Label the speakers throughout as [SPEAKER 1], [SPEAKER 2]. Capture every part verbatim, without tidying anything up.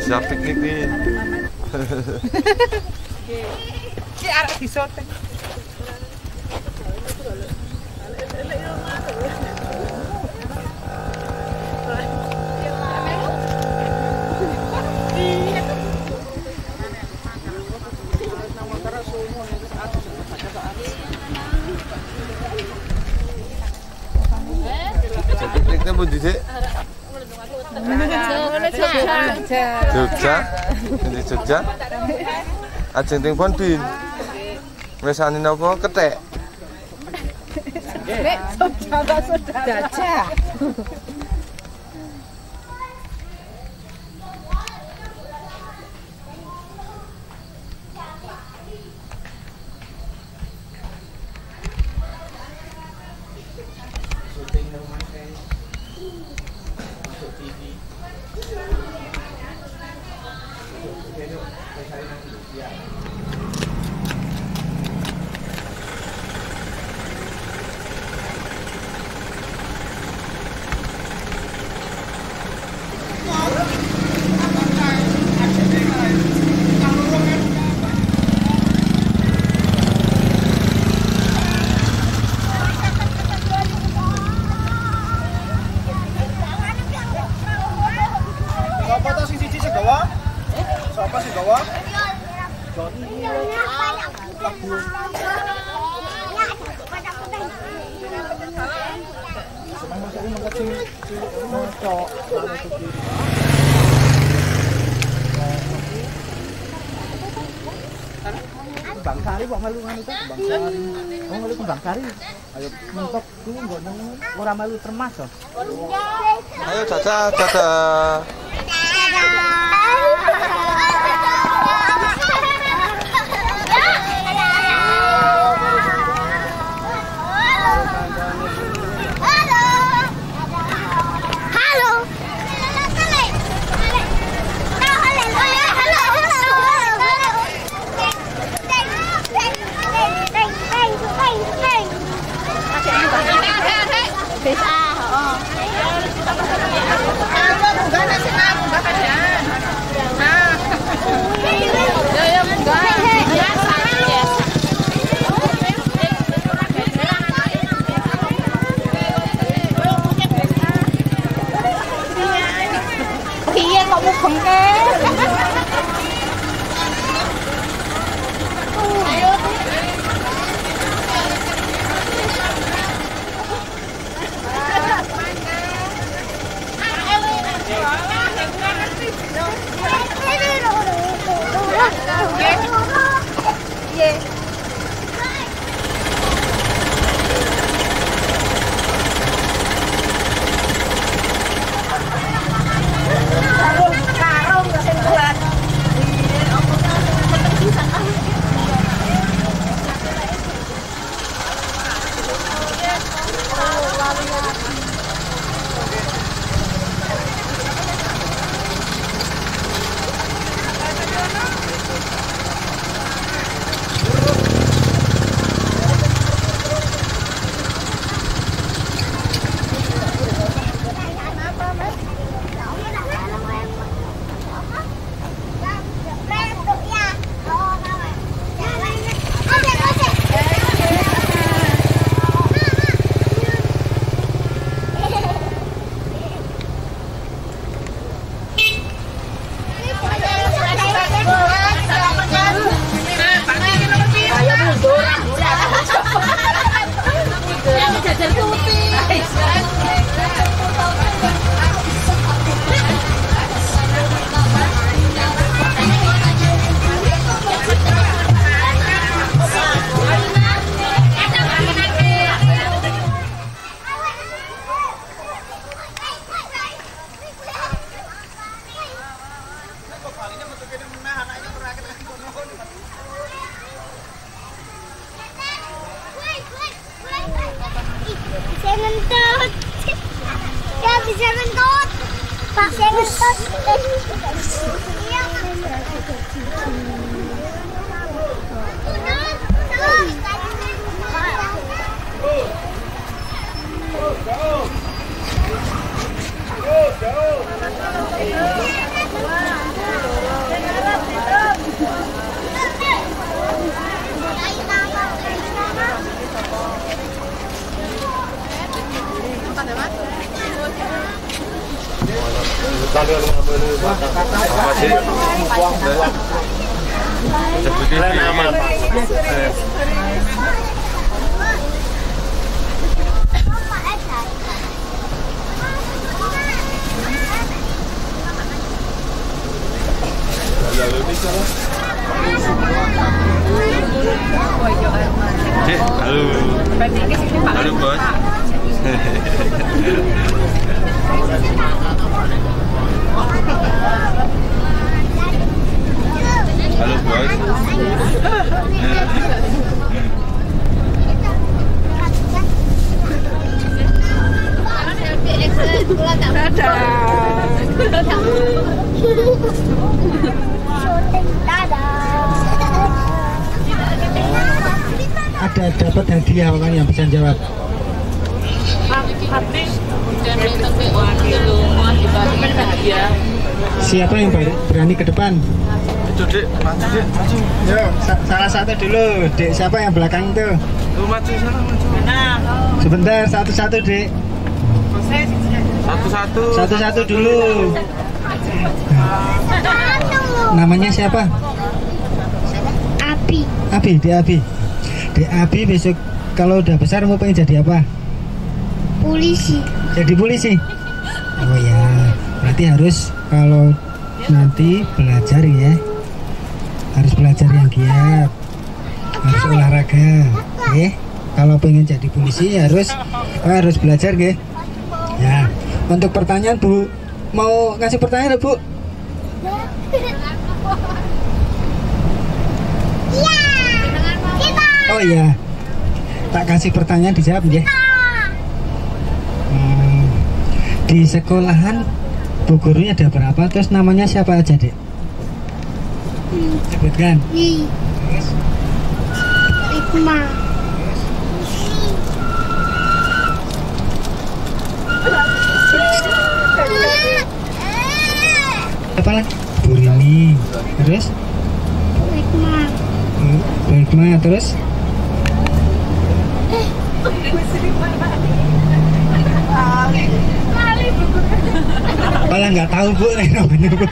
[SPEAKER 1] siap piknik nih.
[SPEAKER 2] Ki arek disoting.
[SPEAKER 1] Pikniknya mau di sini? Jogja, di Jogja. Ajeng ting pon bin. Mesane napa kethek?
[SPEAKER 2] Nek Jogja Mbak Saudara. Gajah.
[SPEAKER 3] Bang Sari kok melu ngono to? Bang Sari. Oh, melu Bang Sari. Ayo mentok dulu ngono. Ora melu termas to.
[SPEAKER 1] Ayo Caca, Caca.
[SPEAKER 2] Iya kok mau bengkel. Ayo. Yeah.
[SPEAKER 4] Ngentut. Ya bisa ngentut. Pakai ngentut. Iya. Go, go. Go, go.
[SPEAKER 1] Apa sih? Seperti aman. Lalu di sana. Cek, halo. Halo, Bos. Halo, Bos.
[SPEAKER 3] Ada dapat hadiah orang yang bisa jawab. Siapa yang berani ke depan?
[SPEAKER 1] Itu Dek, maju Dek, maju.
[SPEAKER 3] Yo, sa salah satu dulu. Dek, siapa yang belakang itu?
[SPEAKER 1] Lu maju sana, maju.
[SPEAKER 3] Sebentar, satu-satu, Dek.
[SPEAKER 1] Satu-satu.
[SPEAKER 3] Satu-satu dulu. Namanya siapa?
[SPEAKER 4] Abi.
[SPEAKER 3] Abi, Dek Abi. Dek Abi besok kalau udah besar mau pengen jadi apa?
[SPEAKER 4] Polisi.
[SPEAKER 3] Jadi polisi. Oh ya, berarti harus kalau nanti belajar ya, harus belajar yang giat, harus olahraga, oke? Kalau pengen jadi polisi harus oh, harus belajar, oke? Ya, untuk pertanyaan Bu, mau ngasih pertanyaan Bu?
[SPEAKER 4] Iya. Kita.
[SPEAKER 3] Oh iya, tak kasih pertanyaan dijawab ya. Hmm, di sekolahan Bu gurunya ada berapa? Terus namanya siapa aja, Dek?
[SPEAKER 4] Hmm.
[SPEAKER 3] Sebutkan.
[SPEAKER 4] Di.
[SPEAKER 3] Terus?
[SPEAKER 4] Hikmah.
[SPEAKER 3] Apa lagi? Bu Rini. Terus?
[SPEAKER 4] Hikmah.
[SPEAKER 3] Hmm, Bu Hikmah. Terus? Malah nggak tahu Bu namanya Bu.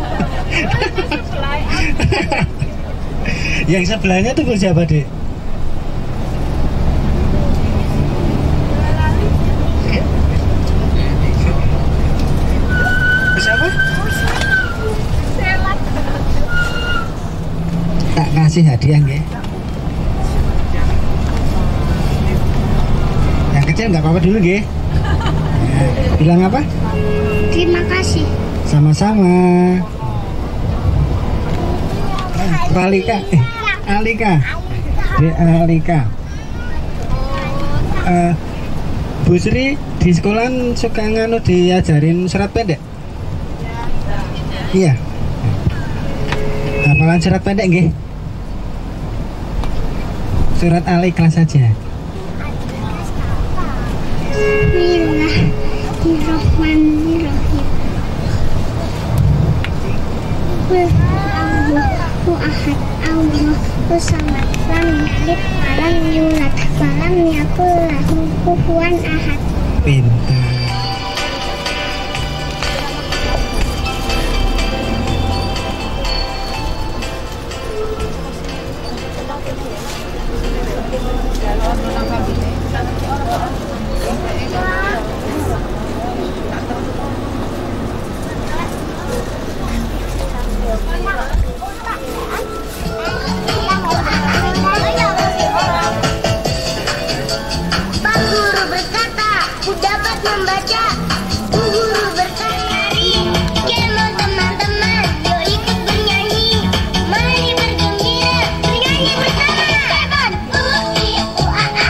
[SPEAKER 3] Yang sebelahnya tuh Bu siapa, Dek? Siapa? Tak kasih hadiah nggih. Yang kecil nggak apa-apa dulu nggih. Nah, bilang apa?
[SPEAKER 4] Terima kasih.
[SPEAKER 3] Sama-sama. Alika, eh, Alika, De Alika. Uh, Bu Sri di sekolah suka nganu diajarin surat pendek? Iya. Hafalan surat pendek nggih? Surat Al-Ikhlas saja. Bismillahirrahmanirrahim. Allahu ahad, Allahu samad, lam yalid wa lam yulad wa lam yakul lahu kufuwan ahad. Pintar.
[SPEAKER 4] Pak Guru berkata, ku dapat membaca. Bu Guru berkata, kemo teman-teman, yuk ikut bernyanyi. Mari bergembira, bernyanyi bersama. Hebat, uh, i, u, a, a.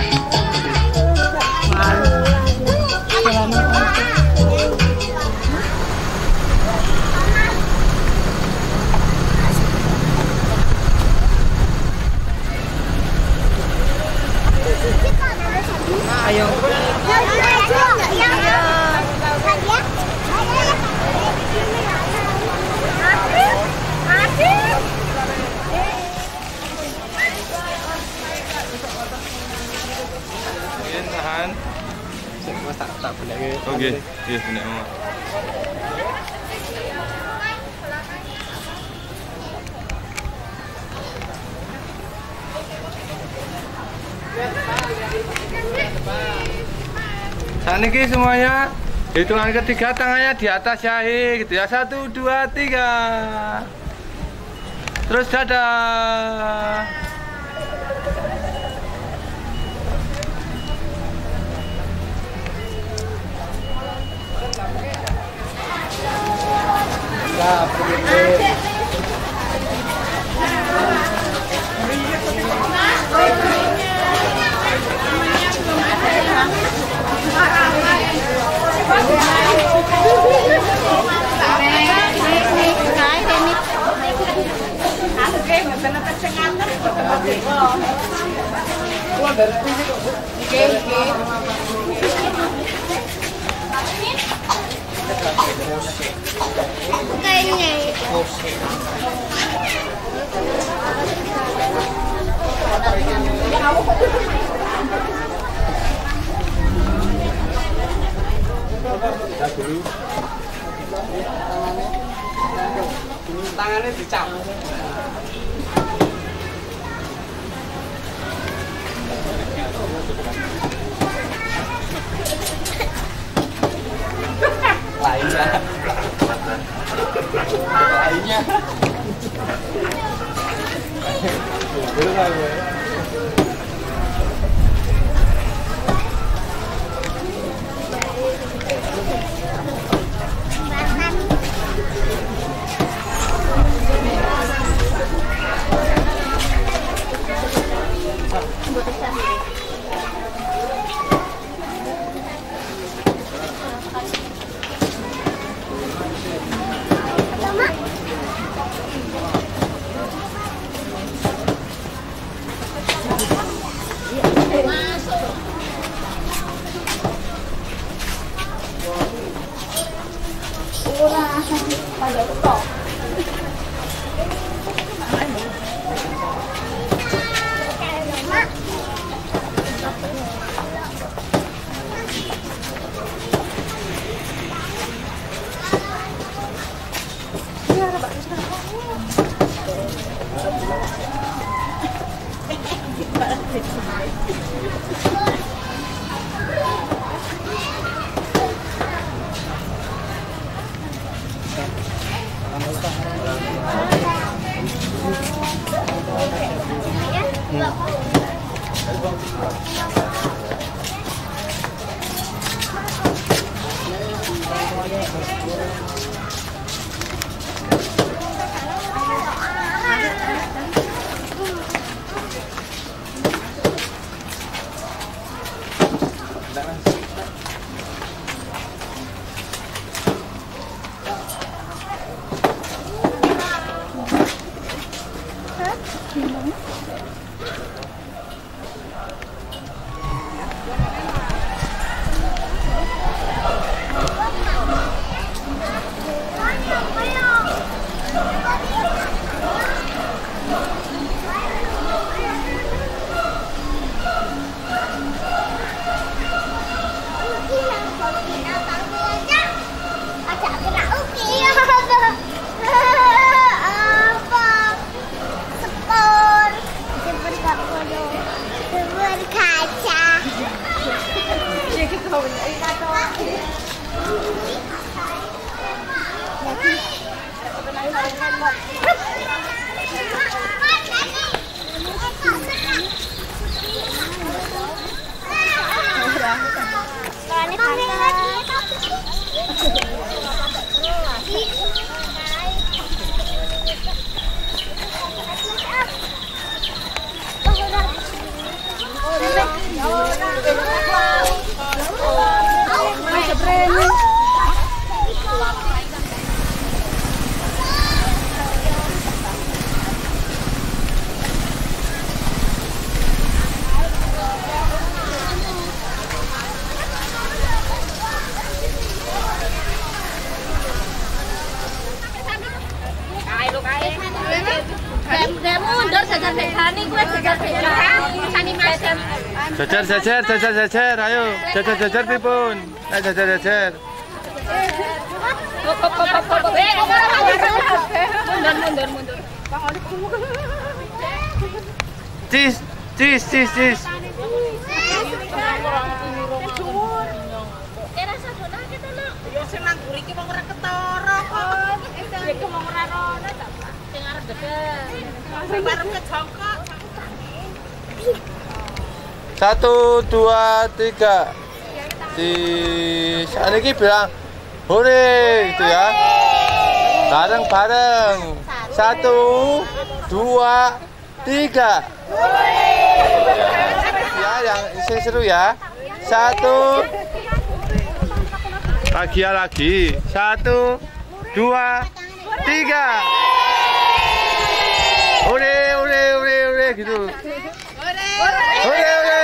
[SPEAKER 2] Ayo.
[SPEAKER 1] Mungkin tahan.
[SPEAKER 3] Tak tak boleh.
[SPEAKER 1] Oke, iya benar. Saat ini semuanya hitungan ketiga tangannya di atas jahe gitu ya. Satu, dua, tiga. Terus dadah.
[SPEAKER 3] Nah, begitu.
[SPEAKER 1] Tangannya dicap. Lainnya. Lainnya. Jajar, jajar, jajar, jajar, ayo, jajar, jajar, Pipun, ayo jajar, jajar.
[SPEAKER 5] Mundur, mundur, mundur.
[SPEAKER 1] Cis, cis, cis, cis.
[SPEAKER 2] sing nang mriki wong ora ketara kok.
[SPEAKER 5] Ya kok mau ora rono ta, Pak. Sing arep gedhe.
[SPEAKER 2] Sing arep kejongkok.
[SPEAKER 1] Satu, dua, tiga. Di saat ini bilang hore gitu ya. Bareng-bareng. Satu, dua, tiga. Ya, yang isi seru ya. Satu. Lagi ya lagi. Satu, dua, tiga. Hore, hore, hore, hore gitu. Hore, hore.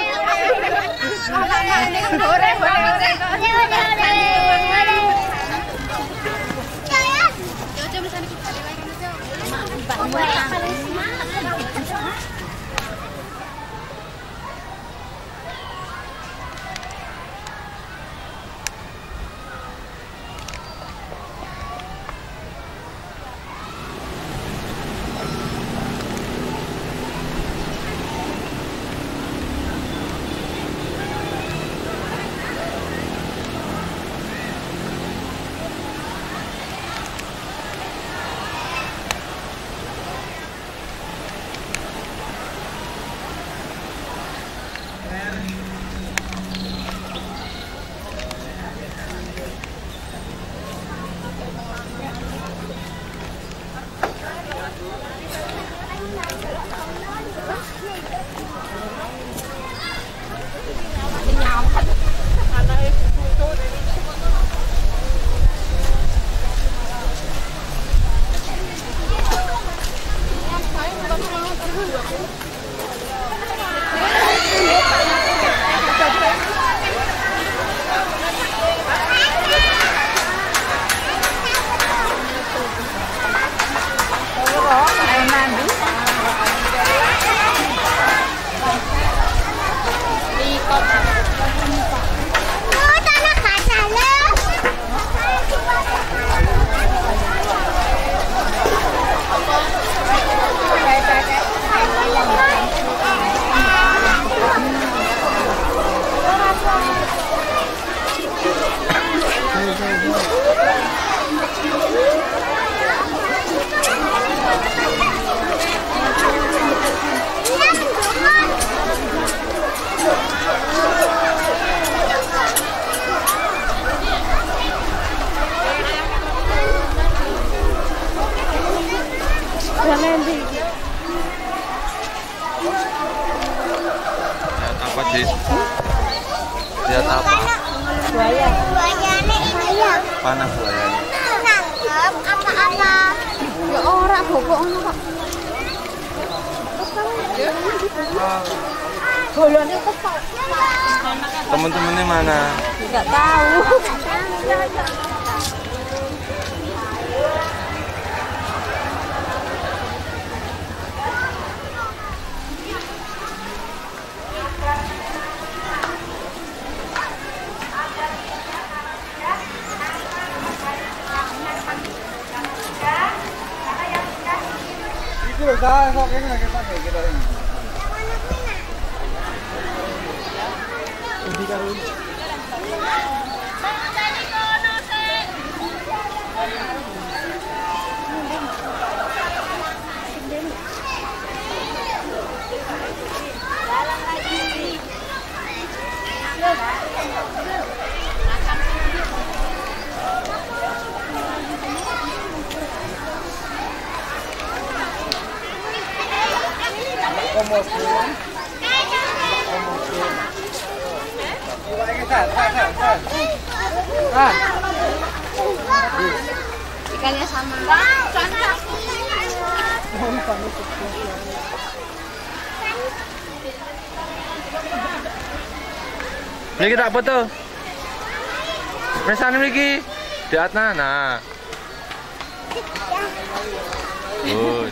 [SPEAKER 1] Apa sih? Lihat apa?
[SPEAKER 4] Buaya. Buayanya buaya.
[SPEAKER 1] Mana buayanya?
[SPEAKER 4] Nangkep apa-apa.
[SPEAKER 5] Ya ora bobok ngono kok.
[SPEAKER 2] Golone kok.
[SPEAKER 1] Temen-temennya mana?
[SPEAKER 5] Enggak tahu.
[SPEAKER 3] Itu dah kok ini lagi pakai kita ini. Ini karun.
[SPEAKER 5] Ikannya sama.
[SPEAKER 1] Ini kita apa tuh? Mesane iki di atas nah. Good.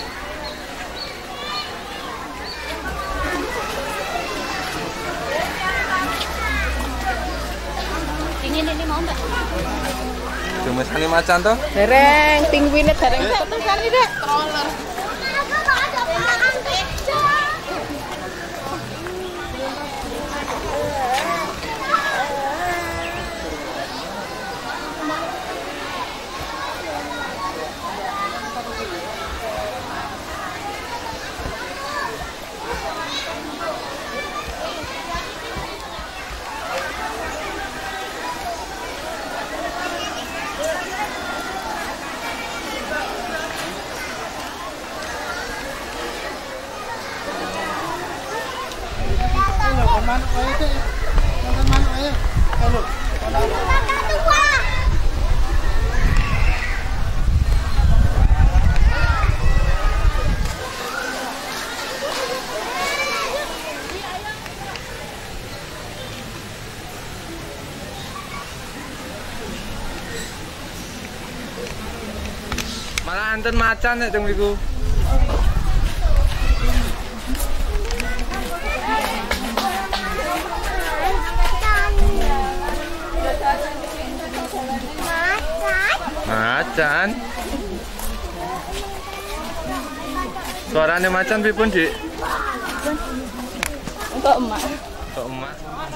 [SPEAKER 5] Dingin ini mau enggak?
[SPEAKER 1] Cuma sani macan tuh.
[SPEAKER 2] Dereng pingguine dereng terus kali dek. Stroller.
[SPEAKER 1] Malah anten macan nek teng mriku. Macan. Suarane macan pripun, Dik?
[SPEAKER 2] Untuk emak.
[SPEAKER 1] Kok emak?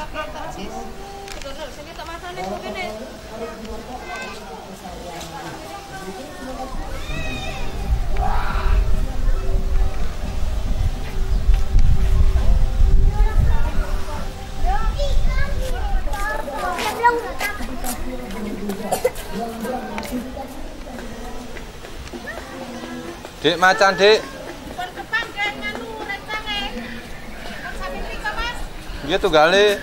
[SPEAKER 1] Dik, macan, Dik. Iya tunggale.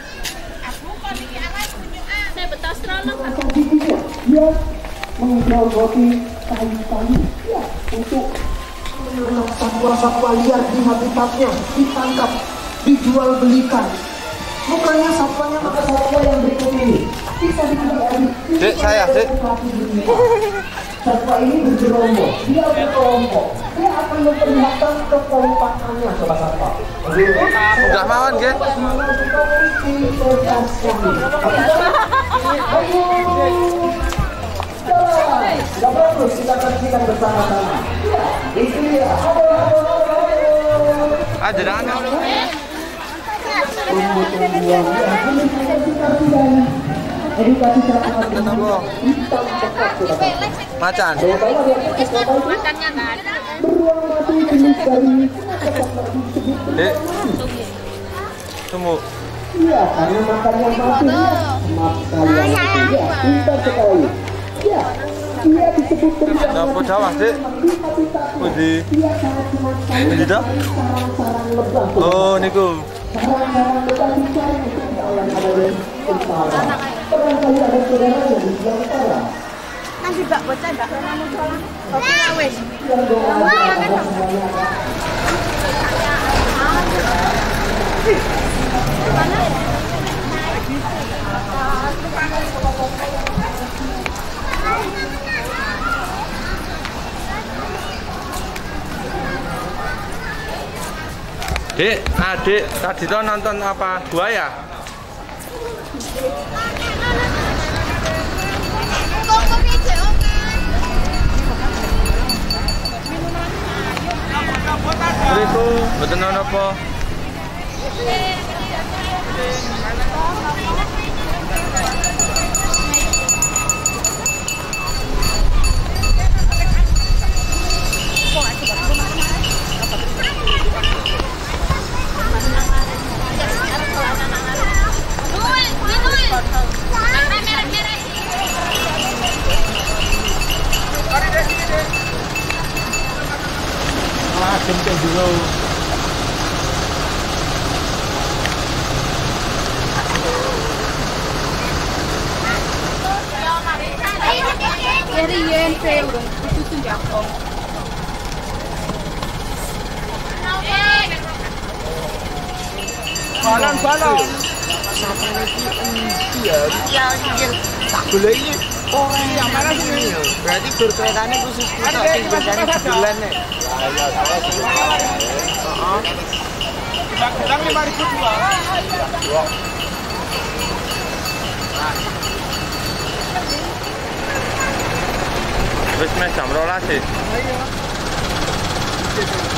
[SPEAKER 5] Saya betas terlalu.
[SPEAKER 6] Dia menggerogoti kayu-kayu ya, untuk satwa-satwa liar di habitatnya ditangkap, dijual belikan. Bukannya satwanya maka satwa yang berikut ini bisa dikendali.
[SPEAKER 1] Dik, saya, Dik.
[SPEAKER 6] Satwa ini bergerombol, dia berkelompok. Dia akan memperlihatkan kekompakannya, sobat satwa.
[SPEAKER 1] Udah mawon, nggih.
[SPEAKER 6] Ayo, terus kita saksikan bersama-sama. Itu dia.
[SPEAKER 1] Ajaran.
[SPEAKER 6] Edukasi
[SPEAKER 1] Macan.
[SPEAKER 5] Makannya nggak ada.
[SPEAKER 1] Dik. Tunggu.
[SPEAKER 6] Iya, karena makan yang mati. Maaf kalian itu ya, pintar sekali. Ya, dia disebut terlihat
[SPEAKER 1] Dapat jawab, Dik. Pundi? Pundi dah?
[SPEAKER 6] sarang-sarang lebah.
[SPEAKER 1] Oh, niku.
[SPEAKER 6] Sarang-sarang lebah dicari untuk diolah oleh utara. Barangkali ada saudaranya di sebelah utara.
[SPEAKER 2] Nanti Mbak bocah Mbak Rono sholat. Oke lah wis.
[SPEAKER 6] Yang doa ada semuanya.
[SPEAKER 1] Dik, adik, tadi tuh nonton apa? Buaya? Beriku, betul apa? Wah, gempeng dulu.
[SPEAKER 2] Dari yen saya urung susu jakong.
[SPEAKER 1] Balon-balon.
[SPEAKER 7] Iya, iya, iya. Tak boleh ini. Oh, yang mana sih? Berarti berkaitannya khusus kita. Berkaitannya sebulan nih.
[SPEAKER 1] Sedang lima ribu dua. Wis mes jam rolas sih.